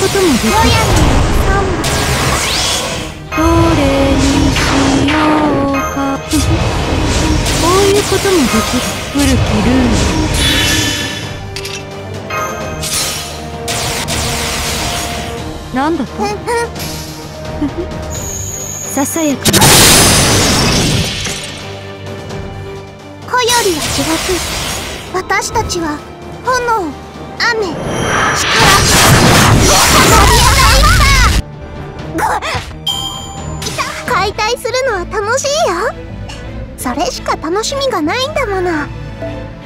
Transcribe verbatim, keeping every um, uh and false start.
こともできる。どれにしようか。こういうこともできる。古きルール。なんだと？ささやかな。 子よりは違く、私たちは炎、雨、力、解体するのは楽しいよ。それしか楽しみがないんだもの。